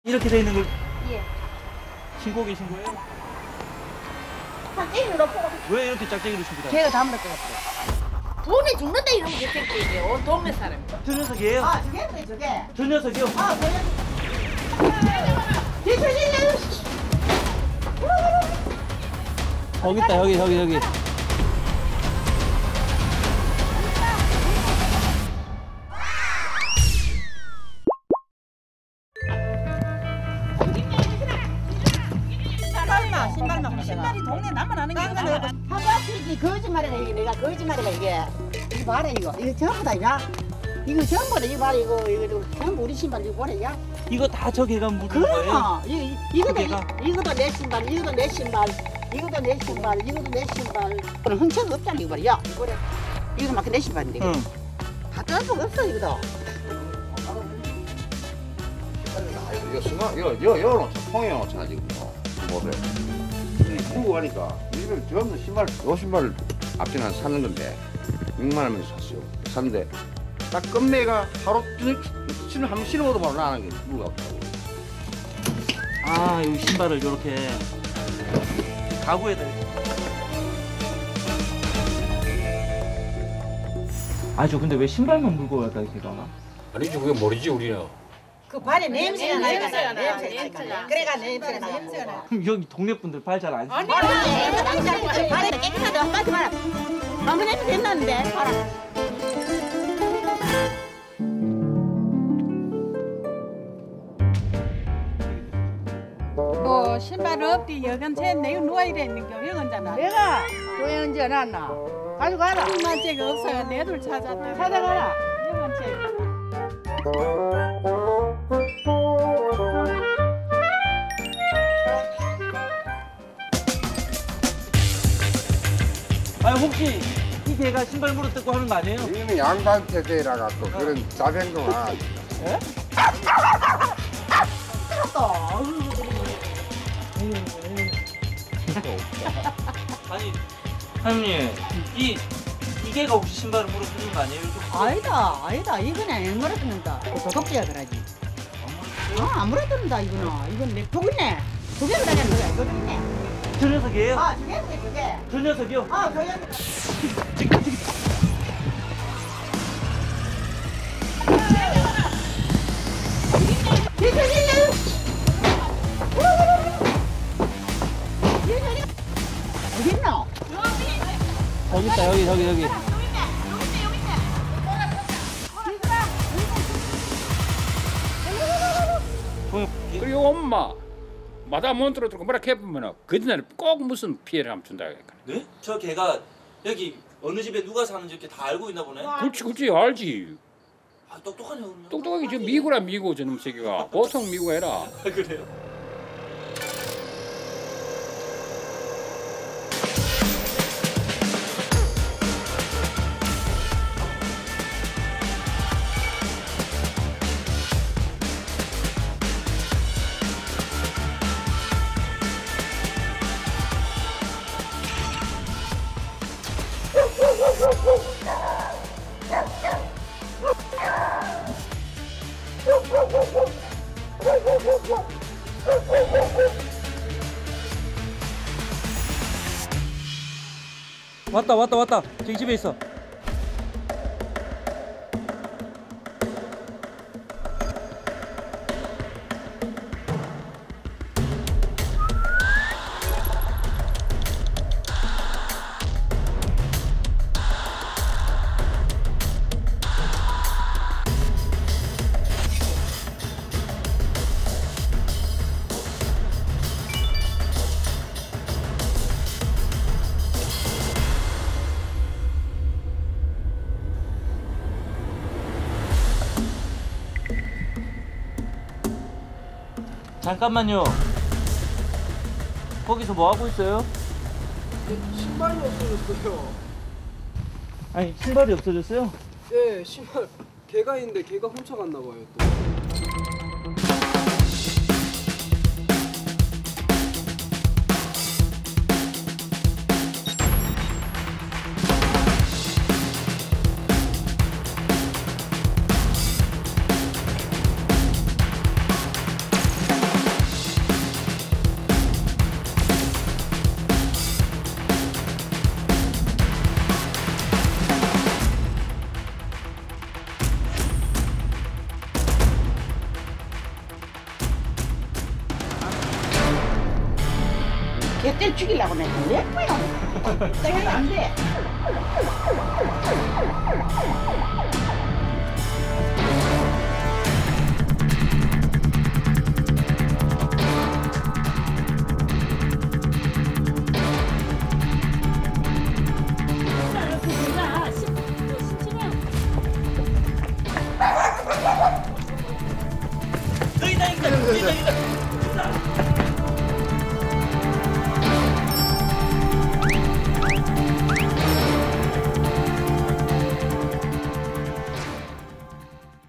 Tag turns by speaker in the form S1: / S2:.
S1: 이렇게 돼 있는 걸
S2: 예.
S1: 신고 계신 거예요?
S2: 짝짝이를 넣고
S1: 왜 이렇게 짝짝이를 신고 다녀요?
S2: 걔가 담을 것 같아. 돈이 죽는다 이런 게 생겨 이게 온 동네 사람이.
S1: 저 녀석이에요?
S2: 아 저게 저게.
S1: 저 녀석이요?
S2: 아 저게. 뒤쳐지네.
S1: 여기 있다 여기.
S3: 신발이 동네 나만 하는 게 아니라
S2: 한바퀴지 거짓말이네 이게 내가 거짓말이다 이게. 이거 봐라 이거 전부 다 이거. 이거 전부 다 이거 봐라 이거 전부 우리 신발 이거 보라 야.
S1: 이거 다 저 개가 묻은 거예요?
S2: 그럼 이거도
S1: 걔가?
S2: 이것도 내 신발 이것도 내 신발 이것도 내 신발 이것도 내 신발. 그럼 흥체가 없잖아 이거 봐라 야. 그래. 이거 막 내 신발인데.
S1: 응.
S2: 다 뜰수가 없어 이거도.
S4: 이거 순간 이거 통에 놓잖아 지금 뭐래 물고 가니까 이걸 전부 신발 요 신발을 앞전에 한 사는 건데 6만 원에 샀어요. 샀는데 딱 끝매가 하루 신을 한번 신어봐도 바로 나는 게 물고 없다고.
S1: 아 여기 신발을 이렇게 가구에다 이렇게. 아저 근데 왜 신발만 물고 갈까 걔가?
S5: 아니지 그게 모르지 우리는.
S2: 그 발에 냄새가 나니까
S3: 냄새가 나.
S2: 냄새가 그래가 냄새가 나.
S1: 그럼 여기 동네 분들 발 잘 안 씻어?
S2: 발에 깨끗하다 한마디 봐라. 방금 냄새 됐는데 봐라.
S3: 뭐 신발 없디 여간 쟤 내가 누워 이래 있는 게 여건잖아.
S2: 내가 교회 언제 놨나? 가져가라.
S3: 엄마 쟤가 없어요. 내들 찾았다.
S2: 찾아가라.
S3: 여간 쟤.
S1: 아 혹시 이 개가 신발 물어뜯고 하는 거 아니에요?
S4: 이거는 양반 세대라가 또 그런 자생동아.
S1: 아니 사장님 이 개가 혹시 신발을 물어뜯는 거 아니에요?
S2: 아니다. 이거는 안 물어뜯는다. 도둑질이야 그러지. 안 물어뜯는다 이거는. 이건 내 독이네. 두 개를 다니는 거야. 독이네.
S1: 저 녀석이에요?
S2: 아 저게.
S1: 저 녀석이요?
S2: 아 저게. 어딨노?
S1: 여기 있다 여기.
S5: 그리고 엄마 마다 못 들어들고 뭐라 해보면 그 뒤날 꼭 무슨 피해를 하면 준다 그러니까.
S1: 네? 저 개가 여기 어느 집에 누가 사는지 이렇게 다 알고 있나 보네?
S5: 그렇지 알지.
S1: 아 똑똑하네 그럼요.
S5: 똑똑하게 저 미구라 미구 저놈 새끼가 보통 미구 해라.
S1: 아, 그래요? 왔다. 저기 집에 있어. 잠깐만요. 거기서 뭐 하고 있어요?
S6: 신발이 없어졌어요.
S1: 아니 신발이 없어졌어요?
S6: 예, 신발 개가 있는데 개가 훔쳐갔나 봐요 또.
S2: 개떼 죽이려고 내가 내 거야. 내가 안 돼.